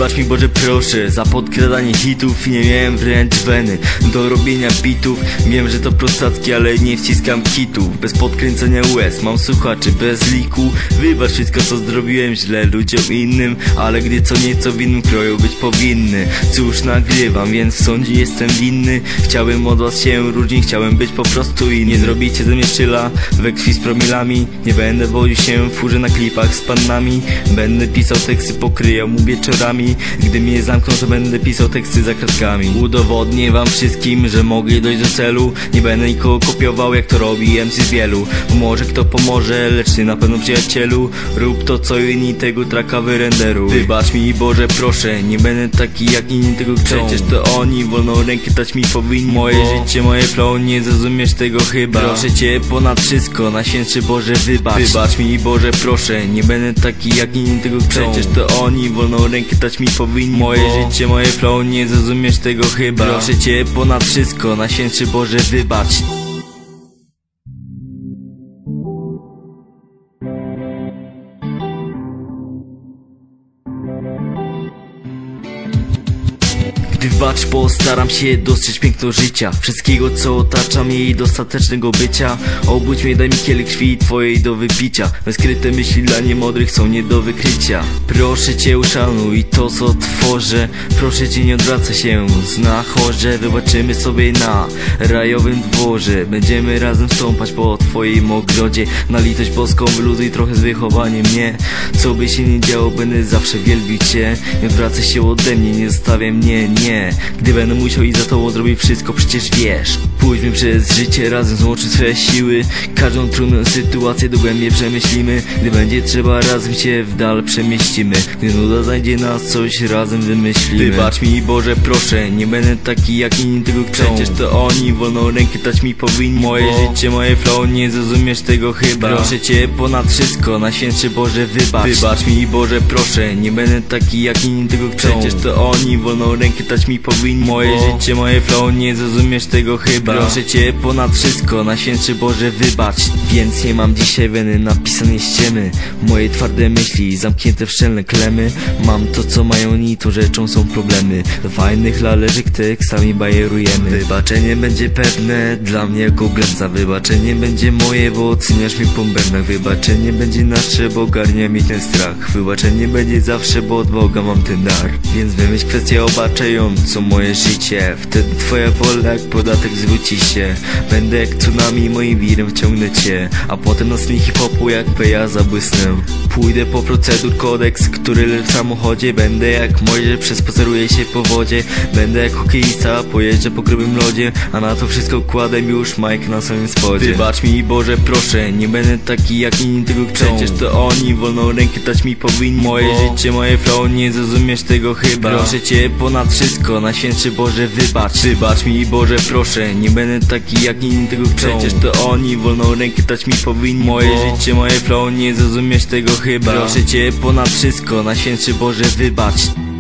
Wybacz mi Boże proszę za podkradanie hitów. Nie miałem wręcz weny do robienia bitów. Wiem, że to prostackie, ale nie wciskam kitów. Bez podkręcania łez, mam słuchaczy bez liku. Wybacz wszystko co zrobiłem źle ludziom innym, ale gdy co nieco w innym kroju być powinny. Cóż, nagrywam, więc w sądzie jestem winny. Chciałem od was się różnić, chciałem być po prostu inny. Nie zrobicie ze mnie szczyla we krwi z promilami. Nie będę woził się w furze na klipach z pannami. Będę pisał teksty, pokryję mu wieczorami. Gdy mnie zamkną, to będę pisał teksty za kratkami. Udowodnię wam wszystkim, że mogę dojść do celu. Nie będę nikogo kopiował, jak to robi MC z wielu. Może kto pomoże, lecz ty na pewno przyjacielu. Rób to co inni, tego traka wyrenderuj. Wybacz mi Boże proszę, nie będę taki jak inni tego chcą. Przecież to oni wolną rękę dać mi powinni. Moje życie, moje flow, nie zrozumiesz tego chyba. Proszę cię ponad wszystko, Najświętszy Boże wybacz. Wybacz mi Boże proszę, nie będę taki jak inni tego chcą. Przecież to oni wolną rękę dać mi powinni. Moje życie, moje flow, nie zrozumiesz tego chyba. Proszę cię ponad wszystko, Najświętszy Boże wybacz. Gdy walcz, postaram się dostrzec piękno życia, wszystkiego co otacza mnie i dostatecznego bycia. Obudź mnie, daj mi kielich krwi twojej do wypicia. Bezkryte myśli dla niemądrych są nie do wykrycia. Proszę cię uszanuj to co tworzę. Proszę cię nie odwracaj się zna chorze. Wybaczymy sobie na rajowym dworze. Będziemy razem stąpać po twoim ogrodzie. Na litość boską wyluzuj trochę z wychowaniem mnie. Co by się nie działo, będę zawsze wielbił cię. Nie odwracaj się ode mnie, nie zostawiaj mnie, nie. Gdy będę musiał i za tobą zrobię wszystko, przecież wiesz. Pójdźmy przez życie razem, złączyć swoje siły. Każdą trudną sytuację dogłębnie przemyślimy. Gdy będzie trzeba, razem się w dal przemieścimy. Gdy nuda znajdzie nas, coś razem wymyślimy. Wybacz mi Boże proszę, nie będę taki jak inni tego chcą. Przecież to oni wolną rękę dać mi powinni. Moje życie, moje flow, nie zrozumiesz tego chyba. Proszę cię ponad wszystko, Najświętszy Boże wybacz. Wybacz mi Boże proszę, nie będę taki jak inni tego chcą. Przecież to oni wolną rękę dać mi powinni. Moje życie, moje flow, nie zrozumiesz tego chyba. Proszę cię ponad wszystko, Najświętszy Boże wybacz. Więc nie mam dzisiaj weny napisanej ściemy. Moje twarde myśli zamknięte w szczelne klemy. Mam to co mają oni, to rzeczą są problemy. Do fajnych laleczek tekstami bajerujemy. Wybaczenie będzie pewne dla mnie jako ględza. Wybaczenie będzie moje, bo oceniasz mnie po bębnach. Wybaczenie będzie nasze, bo ogarnia mi ten strach. Wybaczenie będzie zawsze, bo od Boga mam ten dar. Więc wymyśl kwestię obarczającą moje życie. Wtedy twoja wola jak podatek zwróci się. Będę jak tsunami, moim wirem wciągnę cię. A potem na scenie hip-hopu jak Peja zabłysnę. Pójdę po procedur kodeks, który leży w samochodzie. Będę jak Mojżesz, przespaceruję się po wodzie. Będę jak hokeista, pojeżdżę po grubym lodzie. A na to wszystko kładę już Mike na samym spodzie. Wybacz mi Boże proszę, nie będę taki jak inni tego chcą. Przecież to oni wolną rękę dać mi powinni. Moje życie, moje flow, nie zrozumiesz tego chyba. Proszę cię ponad wszystko, Najświętszy Boże wybacz. Wybacz mi Boże proszę, nie będę taki jak inni tego chcą. Przecież to oni wolną rękę dać mi powinni. Moje życie, moje flow, nie zrozumiesz tego chyba. Proszę cię ponad wszystko, Najświętszy Boże wybacz.